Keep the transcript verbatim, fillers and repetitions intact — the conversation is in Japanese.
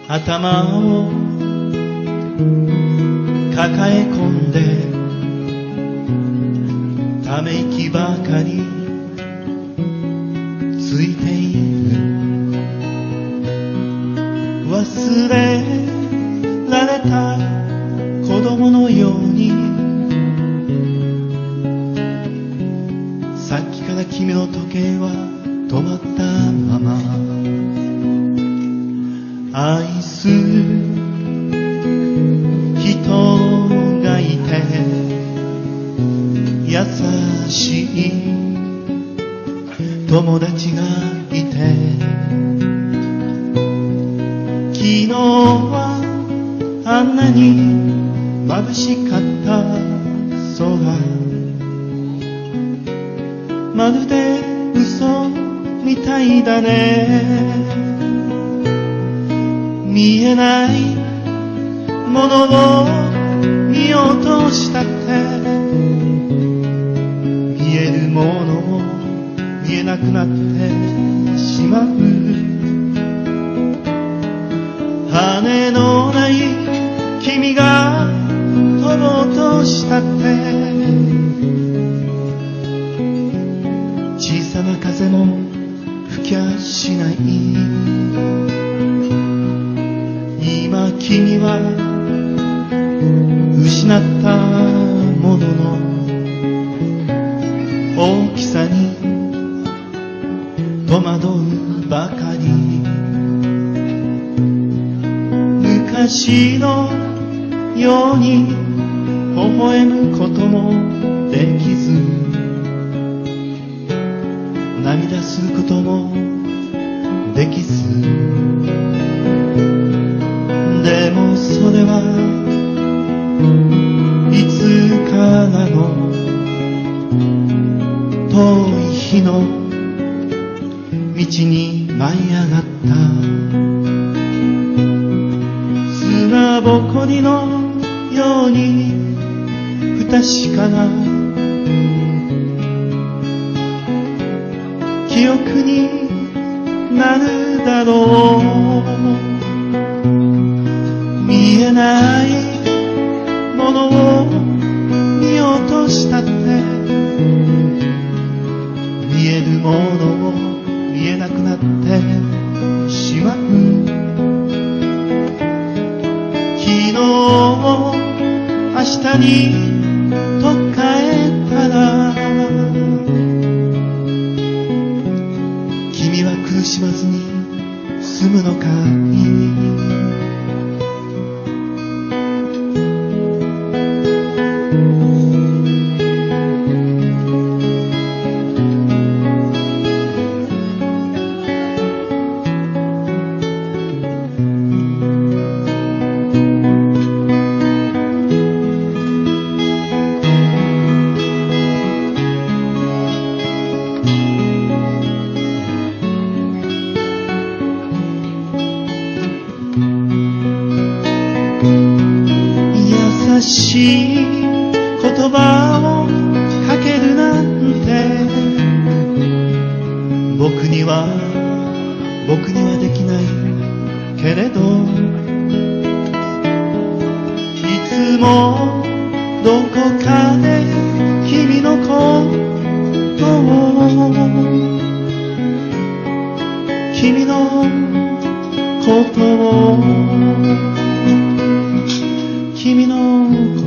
頭を抱え込んでため息ばかりついている。忘れられた子供のようにさっきから君の時計は止まったまま。愛する人がいて優しい友達がいて、昨日はあんなに眩しかった空、まるで嘘みたいだね。見えないものを見ようとしたって見えるものも見えなくなってしまう。羽のない君が飛ぼうとしたって小さな風も吹きゃしない。今君は失ったものの大きさに戸惑うばかり。昔のように微笑むこともできず涙することもできず、でもそれはいつからの遠い日の道に舞い上がった砂ぼこりのように不確かな記憶になるだろう。見えないものを見ようとしたって見えるものを見えなくなってしまう。昨日明日にと変えたら君は苦しまずに済むのかい。優しい言葉をかけるなんて僕には僕にはできないけれど、いつもどこかで君のことを君のことを君の